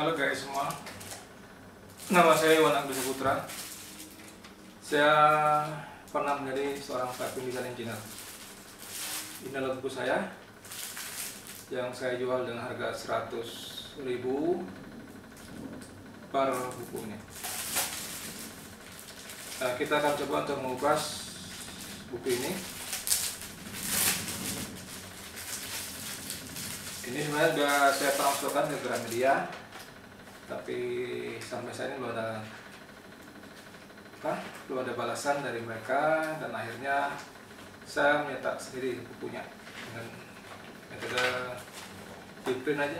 Halo guys semua, nama saya Iwan Agus Putra. Saya pernah menjadi seorang piping design engineer. Ini adalah buku saya yang saya jual dengan harga 100.000 per bukunya. Nah, kita akan coba untuk mengupas buku ini. Ini sebenarnya sudah saya transferkan ke Gramedia, tapi sampai saat ini belum ada balasan dari mereka, dan akhirnya saya menyetak sendiri bukunya dengan metode preprint aja,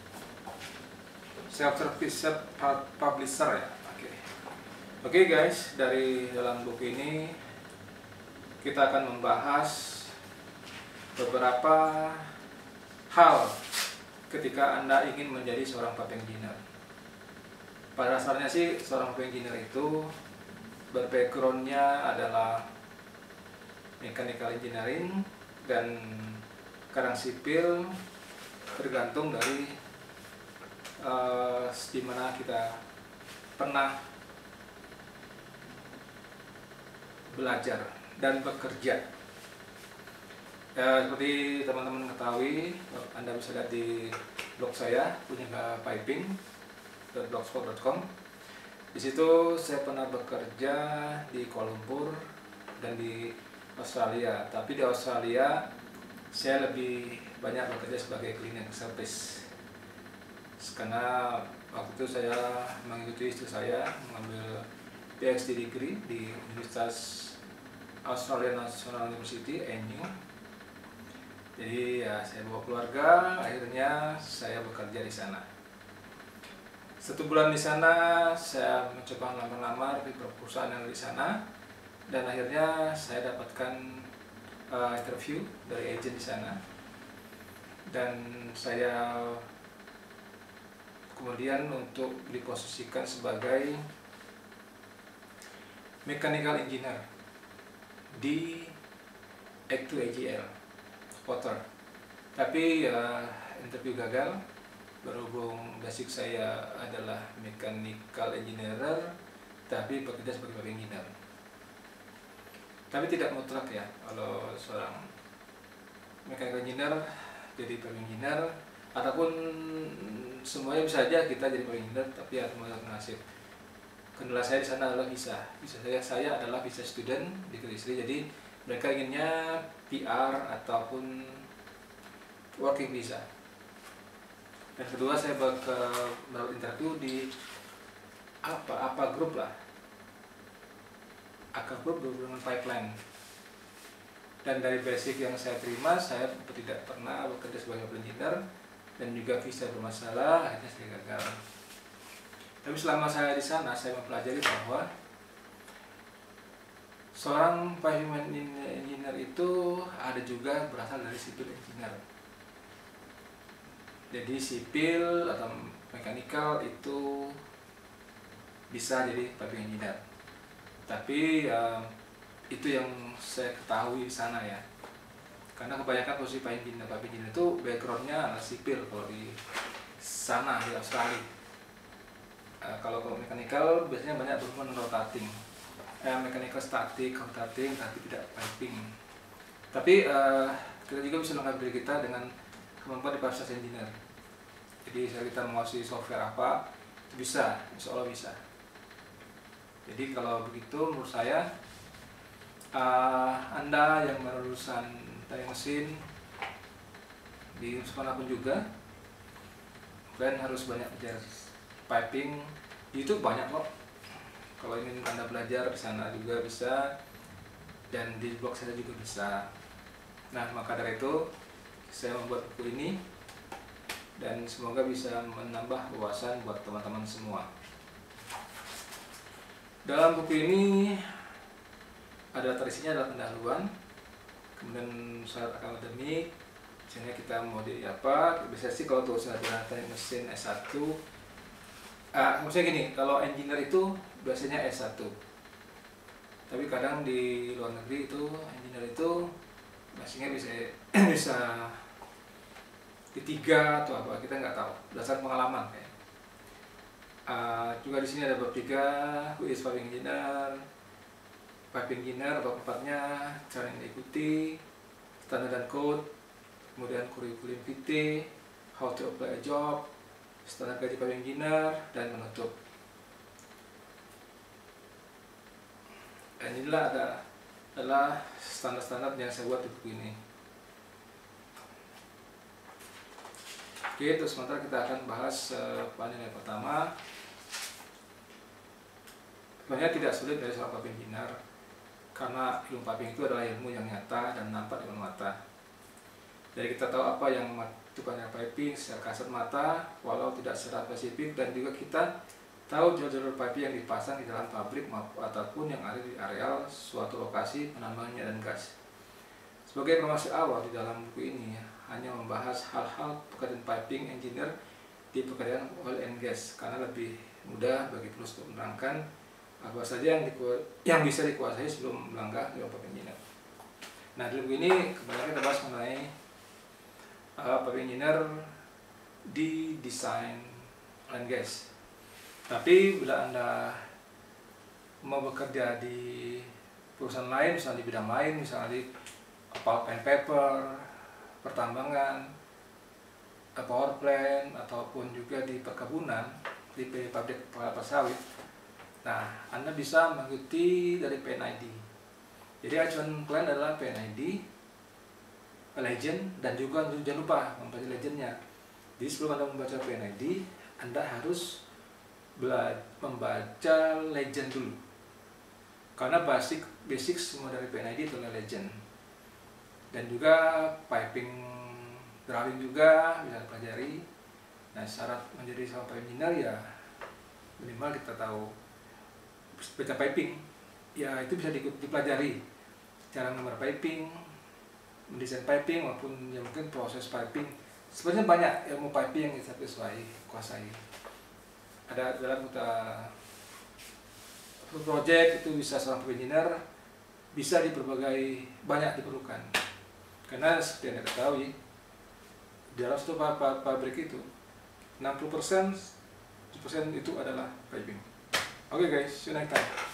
self publisher ya. Oke guys, dari dalam buku ini kita akan membahas beberapa hal ketika Anda ingin menjadi seorang piping engineer. Pada dasarnya sih seorang piping engineer itu backgroundnya adalah mechanical engineering dan kadang sipil, tergantung dari di mana kita pernah belajar dan bekerja. Seperti teman-teman ketahui, Anda bisa lihat di blog saya, punya piping.blogspot.com. Di situ saya pernah bekerja di Kuala Lumpur dan di Australia. Tapi di Australia saya lebih banyak bekerja sebagai cleaning service, karena waktu itu saya mengikuti istri saya mengambil PhD degree di Universitas Australian National University, ANU. Jadi ya saya bawa keluarga, akhirnya saya bekerja di sana. 1 bulan di sana saya mencoba melamar di perusahaan yang di sana, dan akhirnya saya dapatkan interview dari agen di sana, dan saya kemudian untuk diposisikan sebagai mechanical engineer di X2AGL Potter. Tapi interview gagal, berhubung basic saya adalah mechanical engineer tapi bekerja sebagai piping engineer. Tapi tidak mutlak ya, kalau seorang mechanical engineer jadi piping engineer, ataupun semuanya bisa aja kita jadi piping engineer, tapi harus melihat nasib. Kendala saya di sana adalah visa saya adalah visa student di istri, jadi mereka inginnya PR ataupun working visa. Dan kedua, saya mendapat interview di apa grup lah, AKA Group dengan pipeline. Dan dari basic yang saya terima, saya tidak pernah bekerja sebagai engineer dan juga visa bermasalah, akhirnya saya gagal. Tapi selama saya di sana, saya mempelajari bahwa seorang piping engineer itu ada juga berasal dari civil engineer. Jadi sipil atau mechanical itu bisa jadi piping engineer. Tapi itu yang saya ketahui di sana ya. Karena kebanyakan posisi piping engineer itu backgroundnya adalah sipil kalau di sana di Australia. Kalau mechanical biasanya banyak berhubungan dengan rotating. Mechanical static, rotating, tapi tidak piping. Tapi kita juga bisa melengkapi diri kita dengan kemampuan di proses engineer. Jadi kita menguasai software apa, itu bisa, insya Allah bisa. Jadi kalau begitu menurut saya, Anda yang lulusan teknik mesin di sekolah pun juga, kalian harus banyak belajar piping. Di YouTube banyak kok. Kalau ingin Anda belajar di sana juga bisa, dan di blog saya juga bisa. Nah, maka dari itu saya membuat buku ini, dan semoga bisa menambah wawasan buat teman-teman semua. Dalam buku ini ada terisinya adalah pendahuluan, kemudian syarat akademik, misalnya kita mau di apa. Biasanya sih kalau untuk sarjana teknik mesin S1, maksudnya gini, kalau engineer itu biasanya S1. Tapi kadang di luar negeri itu engineer itu biasanya bisa D3 atau apa, kita nggak tahu, berdasarkan pengalaman kayak. Juga di sini ada bab 3, who is piping engineer, piping engineer, bab 4-nya cara yang diikuti, standar dan code, kemudian kurikulum vitae, how to apply a job, standar gaji piping engineer, dan menutup. Dan inilah adalah standar-standar yang saya buat di buku ini. Oke, terus sementara kita akan bahas panel yang pertama. Sebenarnya tidak sulit dari seorang piping engineer, karena ilmu piping itu adalah ilmu yang nyata dan nampak dengan mata. Jadi kita tahu apa yang mematukannya piping secara kasat mata, walau tidak secara spesifik, dan juga kita tahu jalur-jalur piping yang dipasang di dalam pabrik ataupun yang ada di areal suatu lokasi penambangan dan gas. Sebagai informasi awal di dalam buku ini hanya membahas hal-hal pekerjaan piping engineer di pekerjaan oil and gas, karena lebih mudah bagi penulis untuk menerangkan apa saja yang bisa dikuasai sebelum melangkah ke piping engineer. Nah, di buku ini kebanyakan kita bahas mengenai piping engineer di desain oil and gas. Tapi bila Anda mau bekerja di perusahaan lain, misalnya di bidang lain, misalnya di pulp and paper, pertambangan, power plant, ataupun juga di perkebunan, di pabrik kelapa sawit, nah, Anda bisa mengikuti dari PNID. Jadi acuan klien adalah PNID, legend, dan juga jangan lupa membaca legendnya. Jadi sebelum Anda membaca PNID, Anda harus membaca legend dulu. Karena basic semua dari PNID itu adalah legend. Dan juga piping drawing juga bisa dipelajari. Nah, syarat menjadi seorang piping engineer ya minimal kita tahu baca piping, ya itu bisa dipelajari cara menggambar piping, mendesain piping, maupun ya mungkin proses piping. Sebenarnya banyak ilmu piping yang kita kuasai. Ada dalam project itu bisa seorang piping engineer bisa di berbagai banyak diperlukan, karena seperti yang kita ketahui dalam satu pabrik itu 60% itu adalah piping. Okay guys, see you next time.